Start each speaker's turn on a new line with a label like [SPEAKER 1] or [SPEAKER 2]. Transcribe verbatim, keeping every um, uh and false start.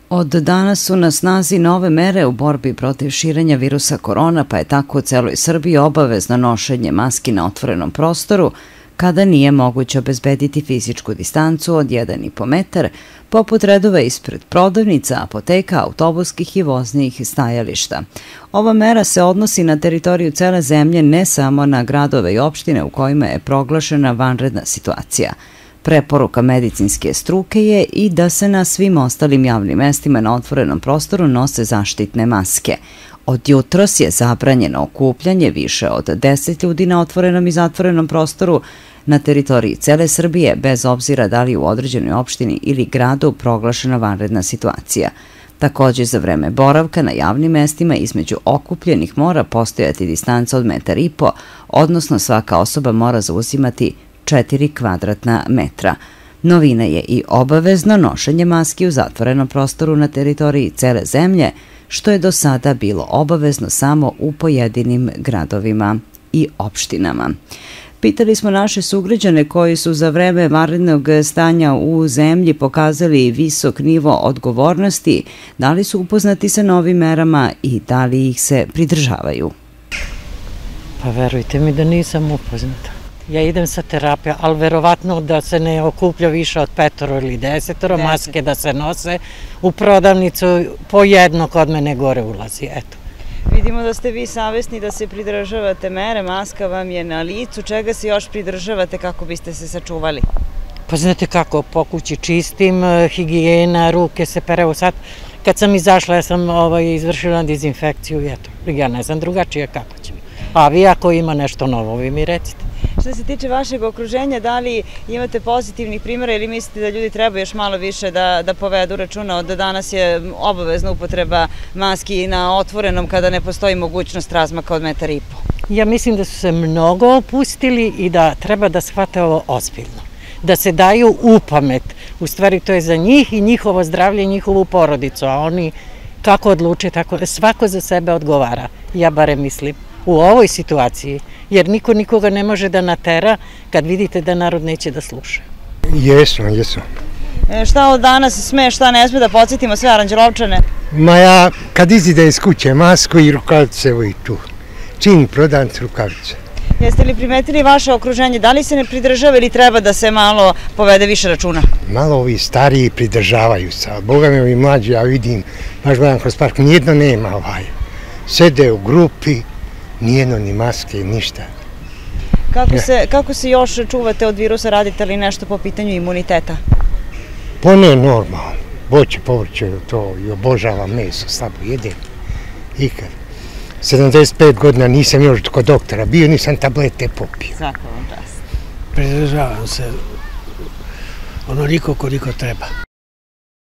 [SPEAKER 1] Od danas su na snazi nove mere u borbi protiv širenja virusa korona, pa je tako u celoj Srbiji obavezno nošenje maski na otvorenom prostoru, kada nije moguće obezbediti fizičku distancu od jedan i po metar, poput redova ispred prodavnica, apoteka, autobuskih i voznih stajališta. Ova mera se odnosi na teritoriju cele zemlje, ne samo na gradove i opštine u kojima je proglašena vanredna situacija. Preporuka medicinske struke je i da se na svim ostalim javnim mestima na otvorenom prostoru nose zaštitne maske. Od jutros je zabranjeno okupljanje više od deset ljudi na otvorenom i zatvorenom prostoru na teritoriji cele Srbije, bez obzira da li u određenoj opštini ili gradu proglašena vanredna situacija. Takođe, za vreme boravka na javnim mestima između okupljenih mora postojati distanca od metar i po, odnosno svaka osoba mora zauzimati četiri kvadratna metra. Novina je i obavezno nošenje maski u zatvorenom prostoru na teritoriji cele zemlje, što je do sada bilo obavezno samo u pojedinim gradovima i opštinama. Pitali smo naše sugrađane koji su za vreme vanrednog stanja u zemlji pokazali visok nivo odgovornosti, da li su upoznati sa novim merama i da li ih se pridržavaju.
[SPEAKER 2] Pa verujte mi da nisam upoznata. Ja idem sa terapija, ali verovatno da se ne okuplja više od petoro ili desetoro, maske da se nose. U prodavnicu po jedno kod mene gore ulazi, eto.
[SPEAKER 3] Vidimo da ste vi savesni da se pridržavate mere, maska vam je na licu. Čega se još pridržavate kako biste se sačuvali?
[SPEAKER 2] Pa znate kako, po kući čistim, higijena, ruke se perevo. Sad, kad sam izašla, ja sam izvršila dezinfekciju, eto. Ja ne znam drugačije kako će mi. A vi ako ima nešto novo, vi mi recite.
[SPEAKER 3] Što se tiče vašeg okruženja, da li imate pozitivnih primjera ili mislite da ljudi treba još malo više da, da povedu računa od danas je obavezna upotreba maski na otvorenom kada ne postoji mogućnost razmaka od metar i po?
[SPEAKER 2] Ja mislim da su se mnogo opustili i da treba da shvate ovo ozbiljno. Da se daju u pamet. U stvari to je za njih i njihovo zdravlje i njihovu porodicu, a oni kako odluče, tako svako za sebe odgovara. Ja barem mislim. U ovoj situaciji, jer niko nikoga ne može da natera kad vidite da narod neće da sluša.
[SPEAKER 4] Jesam, jesam.
[SPEAKER 3] E, šta od danas sme, šta ne sme da podsjetimo sve Aranđelovčane?
[SPEAKER 4] Ma ja kad izide iz kuće masku i rukavice, evo i tu. Čim prodavnicu rukavice.
[SPEAKER 3] Jeste li primetili vaše okruženje, da li se ne pridržava ili treba da se malo povede više računa?
[SPEAKER 4] Malo ovi stariji pridržavaju se, ali boga mi ovi mlađi, ja vidim, baš gledam kroz park, nijedno nema ovaj. Sede u grupi, nijedno ni maske, ništa.
[SPEAKER 3] Kako se, kako se još čuvate od virusa, radite li nešto po pitanju imuniteta?
[SPEAKER 4] Pa ne, normalno. Voće, povrće, to i obožavam meso, slabo jedem. Ikad. sedamdeset pet godina nisam još kod doktora bio, nisam tablete popio.
[SPEAKER 3] Svaka vam čast.
[SPEAKER 5] Pridržavam se onoliko koliko treba.